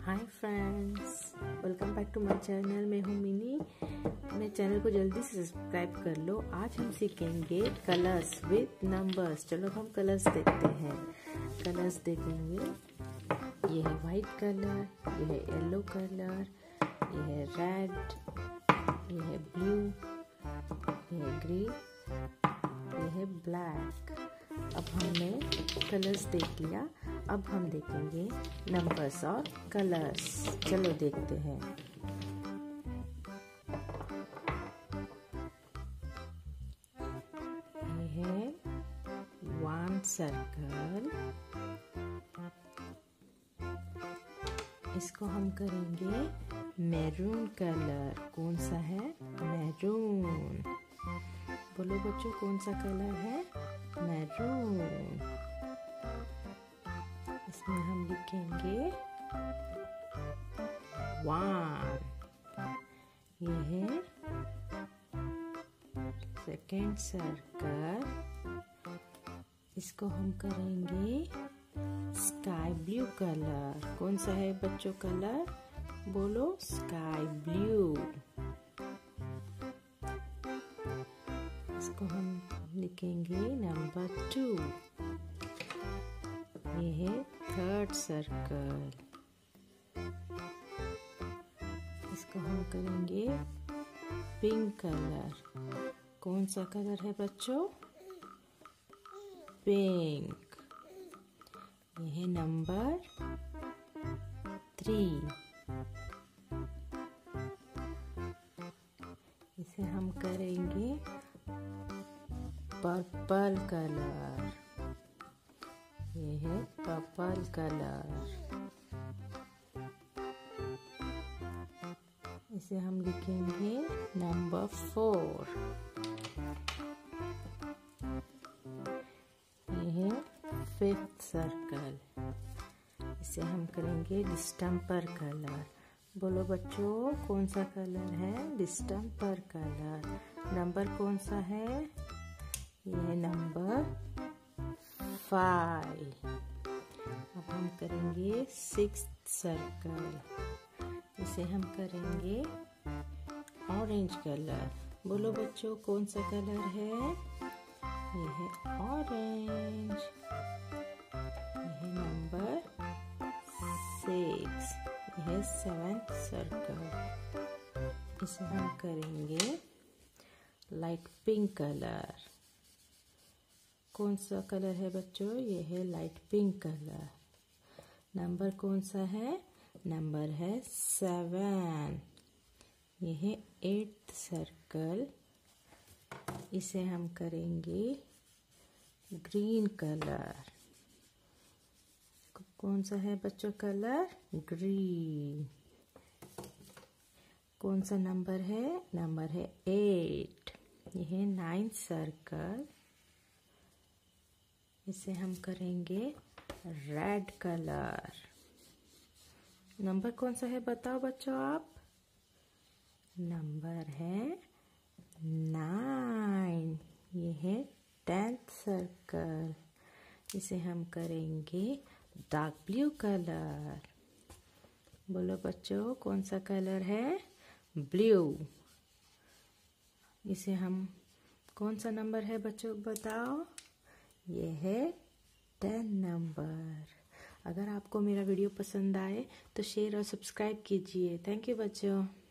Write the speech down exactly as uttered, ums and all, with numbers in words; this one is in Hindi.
Hi friends, welcome back to my channel. मैं हूँ मिनी। मेरे चैनल को जल्दी से सब्सक्राइब कर लो। आज हम सीखेंगे कलर्स विद नंबर्स। चलो हम कलर्स देखते हैं। कलर्स देखेंगे। ये है वाइट कलर, ये है येलो कलर, ये है रेड, ये है ब्लू, ये है ग्रीन, ये है ब्लैक। अब हमने कलर्स देख लिया। अब हम देखेंगे नंबर्स और कलर्स। चलो देखते हैं। ये है वन सर्कल। इसको हम करेंगे मैरून कलर। कौन सा है? मैरून। बोलो बच्चों, कौन सा कलर है? मैरून। इसमें हम लिखेंगे वन। ये है सेकेंड सर्कल। इसको हम करेंगे स्काई ब्लू कलर। कौन सा है बच्चों कलर? बोलो स्काई ब्लू। इसको हम लिखेंगे नंबर टू। ये है थर्ड सर्कल। इसको हम करेंगे पिंक कलर। कौन सा कलर है बच्चों? पिंक। ये है नंबर थ्री। इसे हम करेंगे पर्पल कलर। ये है पर्पल कलर। इसे हम लिखेंगे नंबर फोर। ये है फिफ्थ सर्कल। इसे हम करेंगे डिस्टेम्पर कलर। बोलो बच्चों, कौन सा कलर है? Distemper colour. नंबर कौन सा है? ये है नंबर फाइव। अब हम करेंगे सिक्स्थ सर्कल। इसे हम करेंगे ऑरेंज कलर। बोलो बच्चों, कौन सा कलर है? ये है ऑरेंज। ये है नंबर सिक्स। ये है सेवेंथ सर्कल। इसे हम करेंगे लाइट पिंक कलर। कौन सा कलर है बच्चों? ये है लाइट पिंक कलर। नंबर कौन सा है? नंबर है सेवन। ये है एट्थ सर्कल। इसे हम करेंगे ग्रीन कलर। कौन सा है बच्चों कलर? ग्रीन। कौन सा नंबर है? नंबर है एट। ये है नाइन्थ सर्कल। इसे हम करेंगे रेड कलर। नंबर कौन सा है बताओ बच्चों आप? नंबर है नाइन। ये है टेंथ सर्कल। इसे हम करेंगे डार्क ब्लू कलर। बोलो बच्चों, कौन सा कलर है? ब्लू। इसे हम कौन सा नंबर है बच्चों बताओ? ये है टेन नंबर। अगर आपको मेरा वीडियो पसंद आए तो शेयर और सब्सक्राइब कीजिए। थैंक यू बच्चों।